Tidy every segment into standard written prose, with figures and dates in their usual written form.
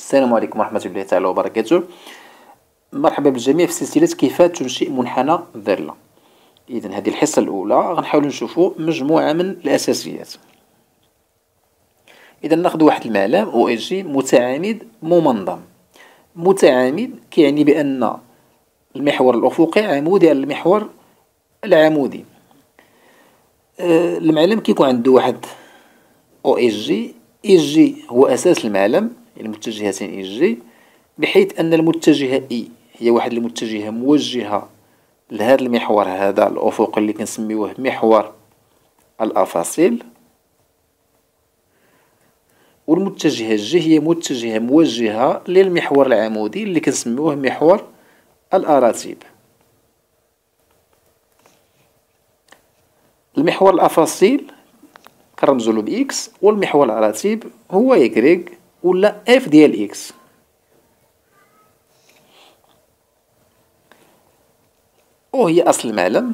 السلام عليكم ورحمة الله تعالى وبركاته. مرحبا بالجميع في سلسلة كيف تنشئ منحنى ظل. إذا هذه الحصة الأولى غنحاولوا نشوفوا مجموعة من الأساسيات. إذا ناخذ واحد المعلم أو إي جي متعامد ممنظم. متعامد كيعني بأن المحور الأفقي عمودي على المحور العمودي. المعلم كيكون عنده واحد أو إي جي. إي جي هو أساس المعلم، المتجهتين إي جي، بحيث أن المتجهة إي هي واحد المتجهة موجهة لهذا المحور هذا الأفقي اللي كنسميوه محور الأفاصيل، والمتجهة جي هي متجهة موجهة للمحور العمودي اللي كنسميوه محور الأراتيب. المحور الأفاصيل كنرمزولو بإكس، والمحور الأراتيب هو يكريك ولا إف ديال إكس. وهي أصل المعلم.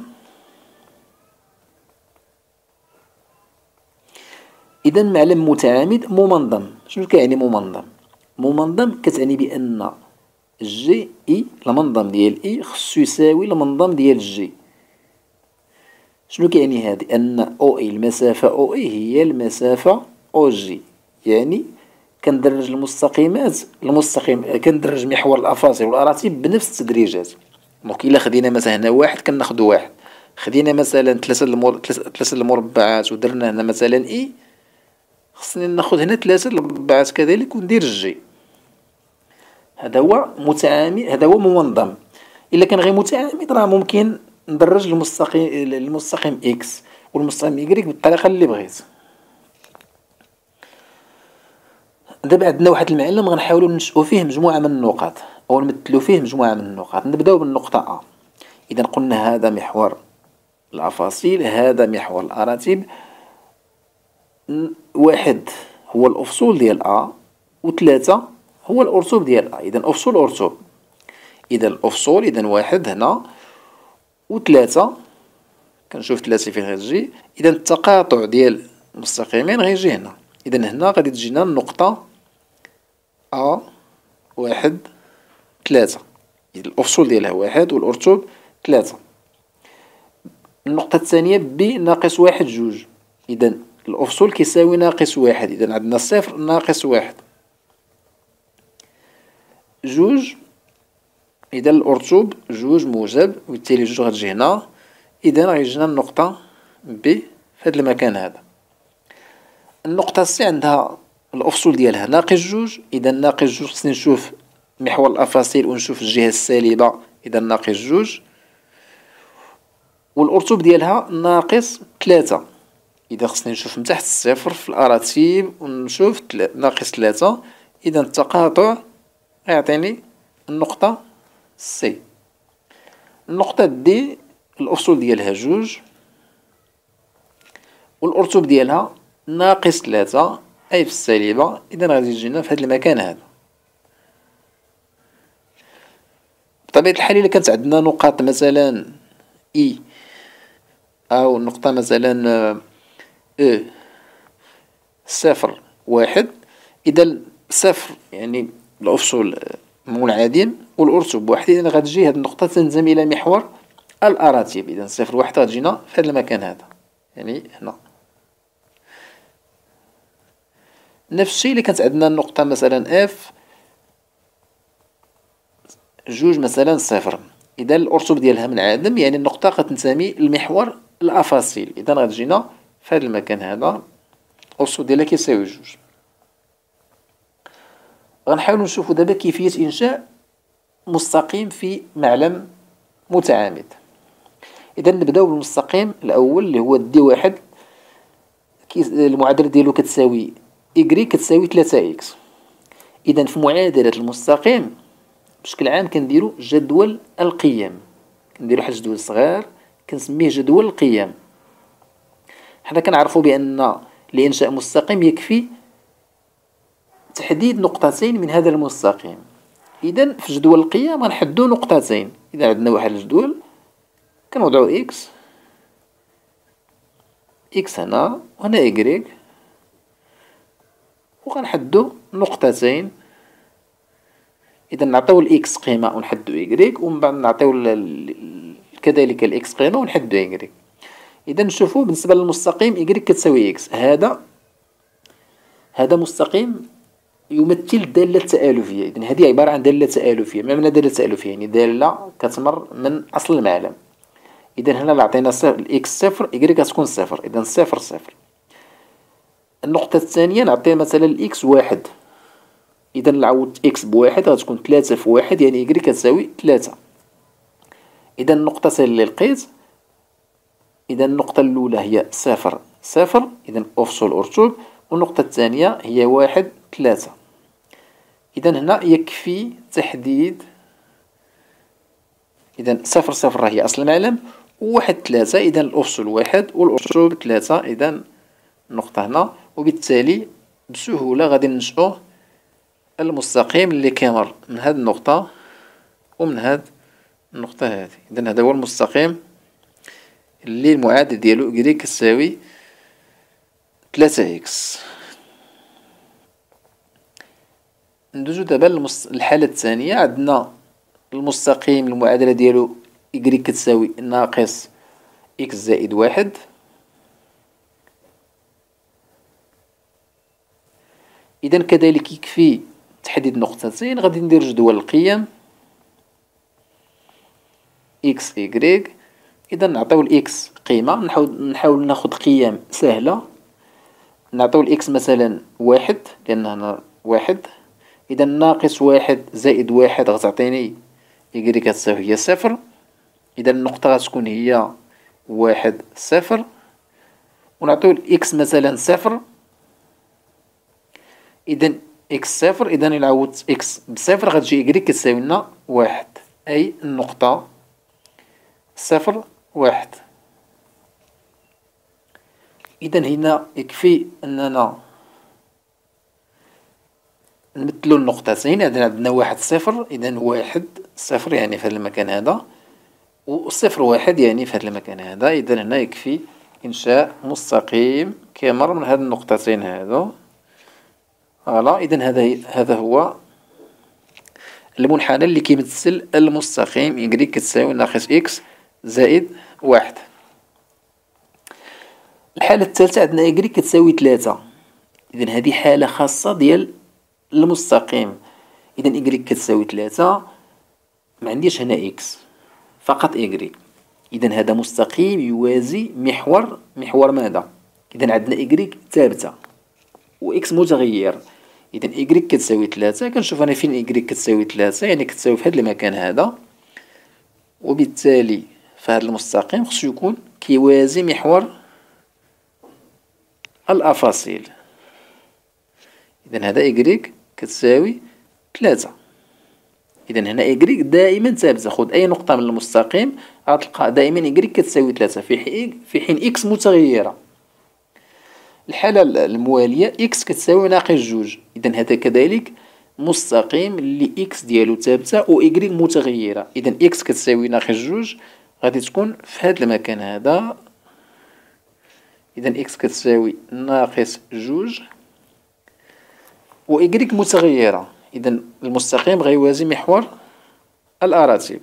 إذا معلم متعامد ممنظم. شنو كيعني ممنظم؟ ممنظم كتعني بأن جي إي المنظم ديال إي خصو يساوي المنظم ديال جي. شنو كيعني هادي؟ أن أو إي المسافة أو إي هي المسافة أو جي، يعني كندرج المستقيمات كندرج محور الأفاصيل والأراتيب بنفس التدريجات. دونك إلا خدينا مثلا هنا واحد كناخدو واحد، خدينا مثلا ثلاثة المربعات ودرنا هنا مثلا إي، خصني ناخد هنا ثلاثة المربعات كذلك وندير جي. هذا هو متعامد، هذا هو منظم. إلا كان غير متعامد راه ممكن ندرج المستقيم إكس والمستقيم إكريك بالطريقة اللي بغيت. دابا عندنا واحد المعلم غنحاولوا ننشئوا فيه مجموعة من النقاط أو نمثلوا فيه مجموعة من النقاط. نبداو بالنقطة أ. إذا قلنا هذا محور الأفاصيل، هذا محور الأراتيب، واحد هو الأفصول ديال أ، وثلاثة هو الأرتوب ديال أ. إذا أفصول أرتوب. إذا الأفصول، إذا واحد هنا وثلاثة، كنشوف ثلاثة فين غتجي. إذا التقاطع ديال المستقيمين غيجي هنا. إذا هنا غادي تجينا النقطة أ واحد ثلاثة. إذا الأفصول ديالها واحد والأرتوب ثلاثة. النقطة الثانية بي ناقص واحد جوج. إذا الأفصول كيساوي ناقص واحد، إذا عندنا صفر ناقص واحد جوج. إذا الأرتوب جوج موجب، وبالتالي جوج غتجي هنا. إذا غيجينا النقطة بي في هذا المكان هذا. النقطة سي عندها الأفصول ديالها ناقص جوج. إذا ناقص جوج خصني نشوف محور الأفاصيل ونشوف الجهة السالبة، إذا ناقص جوج. والأرتوب ديالها ناقص ثلاثة. إذا خصني نشوف من تحت الصفر في الأراتيب ونشوف ناقص ثلاثة. إذا التقاطع غيعطيني النقطة سي. النقطة دي الأفصول ديالها جوج والأرتوب ديالها ناقص ثلاثة أي في السالبة. إذا غادي يجينا في هذا المكان هذا. بطبيعة الحال إلا كانت عندنا نقاط مثلا إي أو نقطة مثلا أو صفر واحد، إذا صفر يعني الأفصول منعدم والأرتوب واحد، إذا غتجي هذه النقطة تنتمي إلى محور الأراتيب. إذا صفر واحد غتجينا في هذا المكان هذا، يعني هنا. نفس الشيء إلا كانت عندنا النقطة مثلا اف جوج مثلا صفر، إذا الأرتوب ديالها منعدم، يعني النقطة غتنتمي لمحور الأفاصيل. إذا غتجينا في هذا المكان هذا، الأرتوب ديالها كيساوي جوج. غنحاولو نشوفو دابا كيفية إنشاء مستقيم في معلم متعامد. إذا نبداو بالمستقيم الأول اللي هو دي واحد، المعادلة ديالو كتساوي إكريك كتساوي ثلاثة إكس. إذا في معادلة المستقيم بشكل عام كنديرو جدول القيم. كنديرو واحد الجدول صغير كنسميه جدول القيم. حنا كنعرفو بأن لإنشاء مستقيم يكفي تحديد نقطتين من هذا المستقيم. إذا في جدول القيم غنحدو نقطتين. إذا عندنا واحد الجدول كنوضعو إكس، إكس هنا وهنا إكريك، وغنحدو نقطتين إذا نعطيو الإكس قيمة ونحدو إيكغيك، ومن بعد نعطيو كذلك الإكس قيمة ونحدو إيكغيك. إذا نشوفو بالنسبة للمستقيم إيكغيك كتساوي إكس، هذا مستقيم يمثل دالة تآلفية. إذا هذه عبارة عن دالة تآلفية. ما معنى دالة تآلفية؟ يعني دالة كتمر من أصل المعلم. إذا هنا عطينا الإكس صفر، إيكغيك غتكون صفر، إذا صفر صفر. النقطة الثانية نعطيها مثلا الإكس واحد، إذا نعوض إكس بواحد غتكون تلاتة في واحد، يعني إيكغيك كتساوي تلاتة. إذا النقطة اللي لقيت، إذا النقطة الأولى هي صفر صفر، إذا أفصل أرتب، والنقطة الثانية هي واحد تلاتة. إذا هنا يكفي تحديد، إذا صفر صفر هي أصل المعلم، وواحد تلاتة إذا الأفصل واحد والأرتب تلاتة، إذا النقطة هنا، وبالتالي بسهولة غادي ننشئو المستقيم اللي كيمر من هاد النقطة ومن هاد النقطة هذه. إذا هذا هو المستقيم اللي المعادلة ديالو إيكغيك كتساوي تلاتة إكس. ندوزو دابا للحالة الثانية. عندنا المستقيم المعادلة ديالو إيكغيك كتساوي ناقص إكس زائد واحد. إذا كذلك يكفي تحديد نقطتين، غادي ندير جدول القيم إكس إيكغيك. إذا نعطيو الإكس قيمة، نحاول ناخد قيم سهلة. نعطيو الإكس مثلا واحد، لأن هنا واحد. إذا ناقص واحد زائد واحد غتعطيني إيكغيك كتساوي هي صفر. إذا النقطة غتكون هي واحد صفر، ونعطيو الإكس مثلا صفر. إذا إكس صفر، إذا إلا عوضت إكس بصفر غتجي إيكغيك كتساوي لنا واحد، أي النقطة صفر واحد. إذا هنا يكفي أننا نمثلو النقطتين. إذا عندنا واحد صفر، إذا واحد صفر يعني في هذا المكان هذا، وصفر واحد يعني في هذا المكان هذا. إذا هنا يكفي إنشاء مستقيم كيمر من هاد النقطتين هادو. فوالا، إذا هذا هو المنحنى اللي كيمثل المستقيم إيكغيك كتساوي ناقص إكس زائد واحد. الحالة الثالثة عندنا إيكغيك كتساوي تلاتة. إذا هذه حالة خاصة ديال المستقيم. إذا إيكغيك كتساوي تلاتة، معنديش هنا إكس، فقط إيكغيك. إذا هذا مستقيم يوازي محور ماذا؟ إذا عندنا إيكغيك ثابتة وإكس متغير. إذا إيكغيك كتساوي تلاتة، كنشوف أنا فين إيكغيك كتساوي تلاتة، يعني كتساوي في هذا المكان هذا. وبالتالي فهاد المستقيم خصو يكون كيوازي محور الأفاصيل. إذا هذا إيكغيك كتساوي تلاتة. إذا هنا إيكغيك دائما ثابتة. خذ أي نقطة من المستقيم غتلقى دائما إيكغيك كتساوي تلاتة، في حين إكس متغيرة. الحالة الموالية إكس كتساوي ناقص جوج. إذا هذا كذلك مستقيم اللي إكس ديالو ثابتة و إيكغيك متغيرة. إذا إكس كتساوي ناقص جوج غادي تكون في هذا المكان هذا. إذا إكس كتساوي ناقص جوج و إيكغيك متغيرة. إذا المستقيم غيوازي محور الأراتب.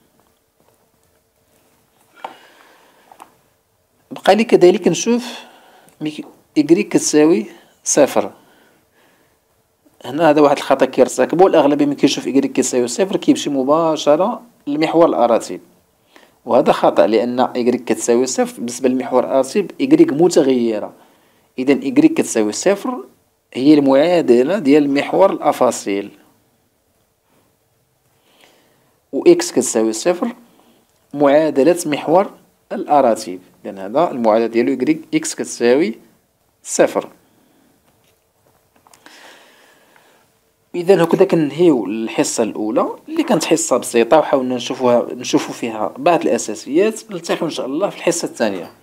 بقى لي كذلك نشوف إيكغيك كتساوي صفر. هنا هذا واحد الخطأ كيرتكبو الأغلبية ملي كيشوف إيكغيك كيساوي صفر كيمشي مباشرة لمحور الأراتب، وهذا خطأ لأن إيكغيك كتساوي صفر بالنسبة لمحور الأراتب إيكغيك متغيرة. إذا إيكغيك كتساوي صفر هي المعادلة ديال محور الأفاصيل، و إكس كتساوي صفر معادلة محور الأراتب. لأن هذا المعادلة ديالو إيكغيك إكس كتساوي صفر. إذا هكذا كننهيو الحصة الأولى اللي كانت حصة بسيطة وحاولنا نشوفو فيها بعض الأساسيات. نلتقيو إن شاء الله في الحصة الثانية.